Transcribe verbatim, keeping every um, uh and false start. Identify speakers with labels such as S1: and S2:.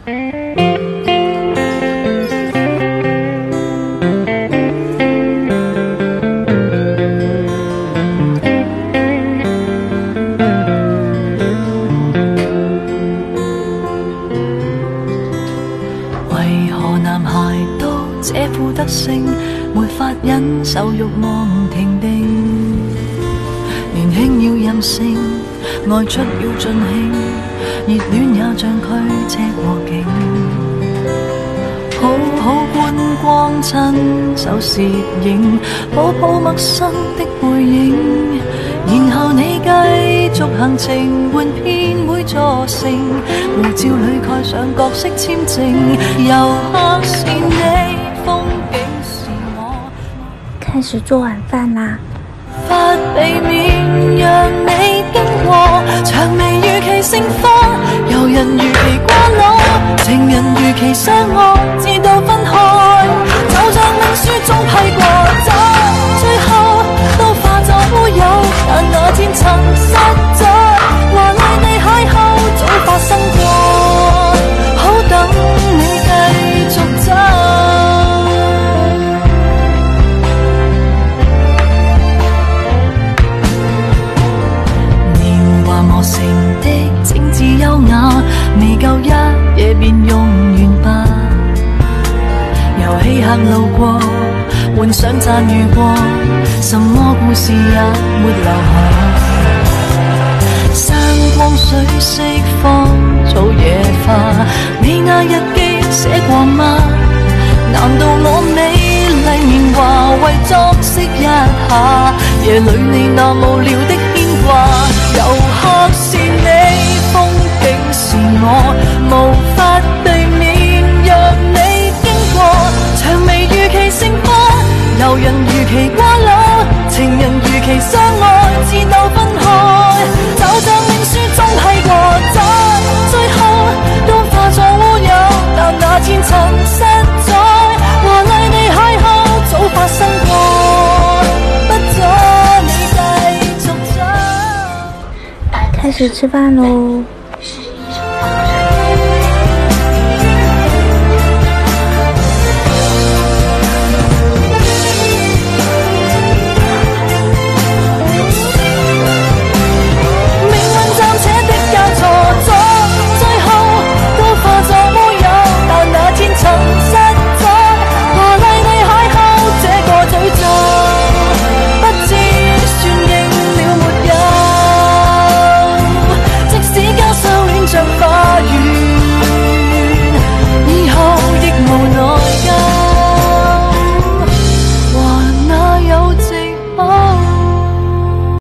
S1: 为何男孩都这副德性，没法忍受欲望停定？年轻要任性，爱出要尽兴，热恋也像驱车过境。好好观光亲手摄影，抱抱陌生的背影，然后你继续行程，换遍每座城，护照里盖上角色签证，游客是你，风景是我。
S2: 开始做晚饭啦。
S1: 法避免让你经过，薔薇如其盛花，游人如其瓜裸，情人如其相爱，直到分开，就像命书中批过，走最後都化作烏有，但那天曾實在，華麗地邂逅早發生過，好等你繼續走。磨成的精緻優雅，未夠一夜便用完吧。遊戲客路過，幻想讚譽過，什麼故事也沒留下。山光水釋放早野花，你那日記寫過嗎？難道我美麗年華為作飾一下，夜裏你那無聊的牽掛？遊客是你，風景是我，無法避免讓你經過。薔薇如其盛花，遊人如其瓜裸，情人如其相愛，自鬥分開，就像命書中批過，在最後都化作烏有，但那天曾實在，華麗地邂逅早發生過，不阻你繼續走。
S2: 开始吃饭喽。